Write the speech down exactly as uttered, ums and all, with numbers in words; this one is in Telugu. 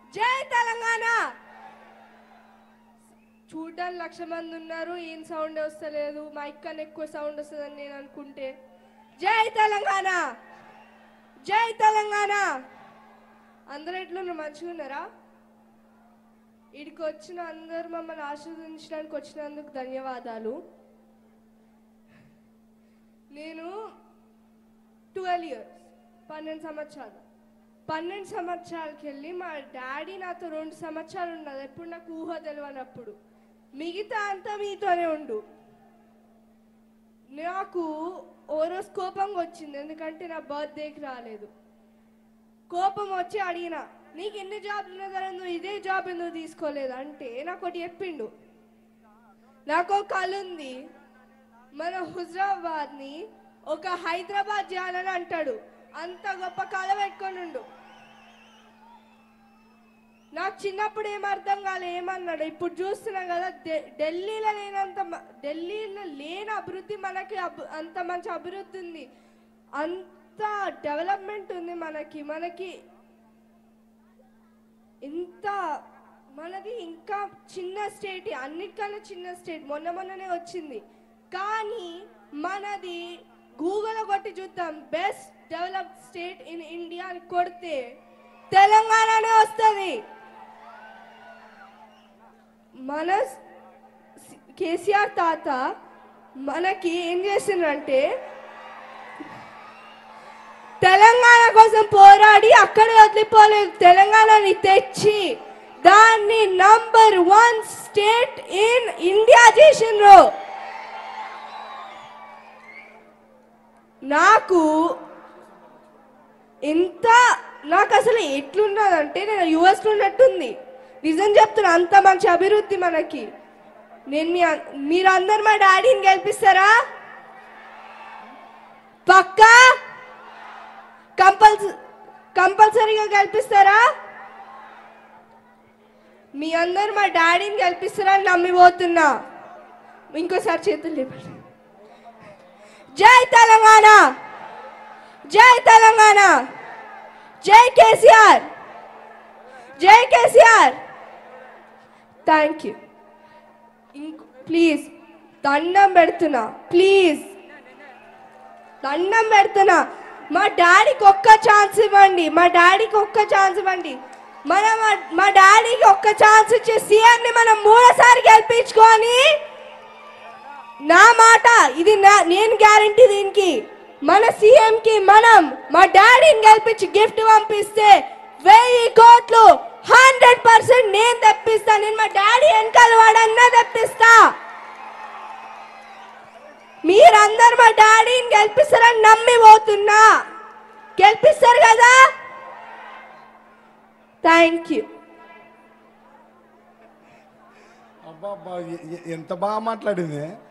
జై తెలంగాణ. చూడడానికి లక్ష మంది ఉన్నారు, ఏం సౌండ్ వస్తలేదు, మైక్ కన్నా ఎక్కువ సౌండ్ వస్తుందని నేను అనుకుంటే. జై తెలంగాణ, జై తెలంగాణ. అందరూ ఎట్లున్నారు, మంచిగా ఉన్నారా? ఇక్కడికి వచ్చిన అందరూ మమ్మల్ని ఆశీర్వదించడానికి వచ్చినందుకు ధన్యవాదాలు. నేను ట్వెల్వ్ ఇయర్స్ పన్నెండు సంవత్సరాలు పన్నెండు సంవత్సరాలకి వెళ్ళి మా డాడీ నాతో రెండు సంవత్సరాలు ఉన్నది, ఎప్పుడు నాకు ఊహ తెలియనప్పుడు. మిగతా అంతా మీతోనే ఉండు. నాకు ఓ రోజు కోపం వచ్చింది, ఎందుకంటే నా బర్త్డేకి రాలేదు. కోపం వచ్చి అడిగిన, నీకు ఎన్ని జాబ్లు ఉన్నా కదా నువ్వు ఇదే జాబ్ ఎందుకు తీసుకోలేదు అంటే నాకు ఒకటి చెప్పిండు. నాకు ఒక కళ ఉంది, మన హుజరాబాద్ని ఒక హైదరాబాద్ చేయాలని అంటాడు. అంత గొప్ప కళ పెట్టుకొని ఉండు. నాకు చిన్నప్పుడు ఏం అర్థం కాలే, ఏమన్నాడు. ఇప్పుడు చూస్తున్నా కదా, ఢిల్లీలో లేనంత ఢిల్లీలో లేని అభివృద్ధి మనకి అంత మంచి అభివృద్ధి ఉంది, అంత డెవలప్మెంట్ ఉంది మనకి. మనకి ఇంత మనది ఇంకా చిన్న స్టేట్, అన్నిటికన్నా చిన్న స్టేట్, మొన్న మొన్ననే వచ్చింది. కానీ మనది గూగుల్ కొట్టి చూద్దాం, best developed state in India అని కొడితే తెలంగాణనే వస్తుంది. మన కేసీఆర్ తాత మనకి ఏం చేసిందంటే తెలంగాణ కోసం పోరాడి అక్కడ వదిలిపోలేదు, తెలంగాణని తెచ్చి దాన్ని number one state in India చేసిండ్రు. నాకు ఇంత నాకు అసలు ఎట్లున్నదంటే నేను యుఎస్లో ఉన్నట్టుంది, నిజం చెప్తున్నా. అంత మంచి అభివృద్ధి మనకి. నేను మీ మీరు అందరు మా డాడీని గెలిపిస్తారా? పక్కా కంపల్స కంపల్సరీగా గెలిపిస్తారా? మీ అందరు మా డాడీని గెలిపిస్తారా అని నమ్మిపోతున్నా. ఇంకోసారి చేతులు లేపండి. జై తెలంగాణ, జై తెలంగాణ, జై కేసీఆర్, జై కేసీఆర్. Thank you. ఇంకో ప్లీజ్ దండం పెడుతున్నా, ప్లీజ్ దండం పెడుతున్నా, మా డాడీకి ఒక్క ఛాన్స్ ఇవ్వండి, మా డాడీకి ఒక్క ఛాన్స్ ఇవ్వండి. మనం మా డాడీకి ఒక్క ఛాన్స్ ఇచ్చి సీఎంని మనం మూడోసారి గెలిపించుకొని, నా మాట ఇది, నా నేను గ్యారంటీ దీనికి, మన సీఎంకి మనం మా డాడీని గెలిపించి గిఫ్ట్ పంపిస్తే వెయ్యి కోట్లు హండ్రెడ్ పర్సెంట్ నేను తెప్పిస్తా. నేను మా డాడీ వెనకాల వాడన్నా తెప్పిస్తా. మీరందరు మా డాడీని గెలిపిస్తారని నమ్మి పోతున్నా. గెలిపిస్తారు కదా? Thank you. అబ్బా ఎంత బాగా మాట్లాడింది.